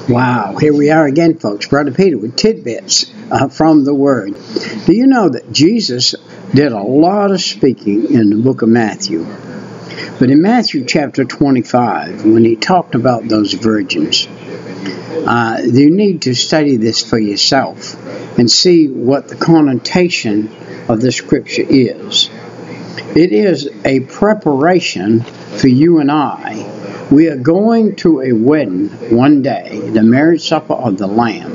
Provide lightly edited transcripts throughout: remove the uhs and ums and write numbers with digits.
Wow, here we are again, folks. Brother Peter with tidbits from the Word. Do you know that Jesus did a lot of speaking in the book of Matthew? But in Matthew chapter 25, when he talked about those virgins, you need to study this for yourself and see what the connotation of the scripture is. It is a preparation for you and I. We are going to a wedding one day, the marriage supper of the Lamb.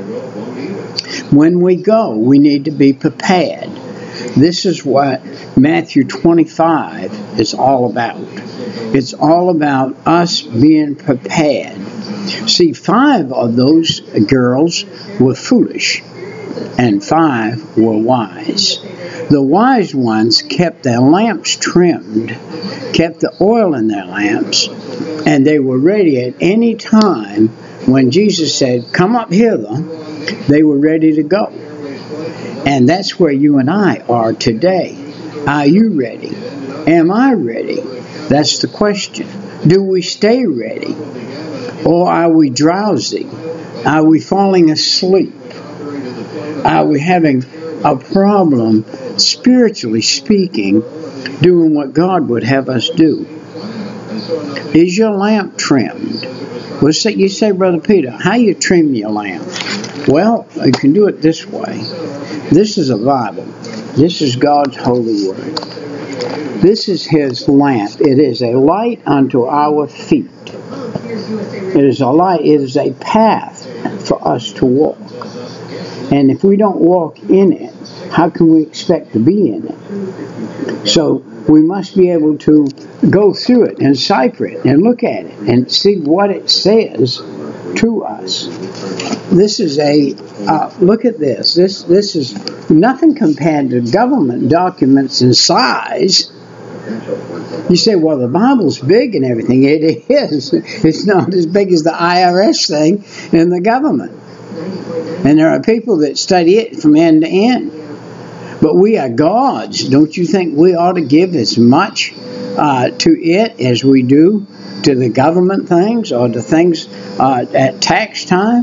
When we go, we need to be prepared. This is what Matthew 25 is all about. It's all about us being prepared. See, 5 of those girls were foolish, and 5 were wise. The wise ones kept their lamps trimmed, kept the oil in their lamps, and they were ready at any time when Jesus said, "Come up hither," they were ready to go. And that's where you and I are today. Are you ready? Am I ready? That's the question. Do we stay ready? Or are we drowsy? Are we falling asleep? Are we having a problem, spiritually speaking, doing what God would have us do? Is your lamp trimmed? Well, you say, Brother Peter, how you trim your lamp? Well, you can do it this way. This is a Bible. This is God's holy word. This is His lamp. It is a light unto our feet. It is a light. It is a path for us to walk. And if we don't walk in it, how can we expect to be in it? So we must be able to go through it and cipher it and look at it and see what it says to us. This is look at this. This is nothing compared to government documents in size. You say, well, the Bible's big and everything. It is. It's not as big as the IRS thing in the government. And there are people that study it from end to end. But we are God's. Don't you think we ought to give as much to it as we do to the government things or the things at tax time?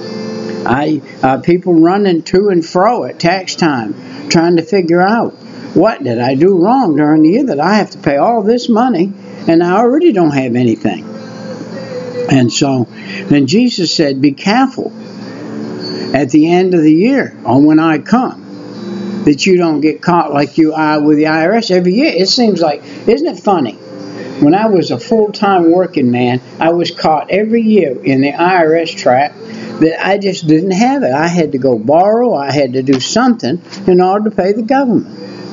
People running to and fro at tax time trying to figure out, what did I do wrong during the year that I have to pay all this money and I already don't have anything? And so, then Jesus said, be careful at the end of the year or when I come, that you don't get caught like you are with the IRS every year. It seems like, isn't it funny? When I was a full-time working man, I was caught every year in the IRS trap that I just didn't have it. I had to go borrow. I had to do something in order to pay the government.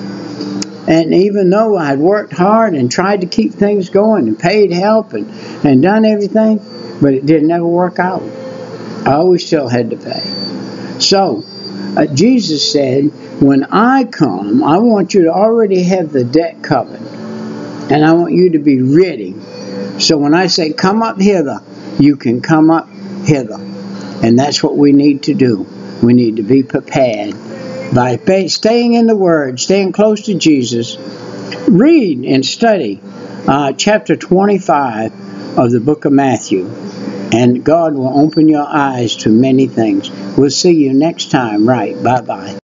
And even though I had worked hard and tried to keep things going and paid help and done everything, but it didn't ever work out. I always still had to pay. So, Jesus said, when I come, I want you to already have the debt covered. And I want you to be ready. So when I say come up hither, you can come up hither. And that's what we need to do. We need to be prepared by staying in the Word, staying close to Jesus. Read and study chapter 25 of the book of Matthew. And God will open your eyes to many things. We'll see you next time. Right. Bye-bye.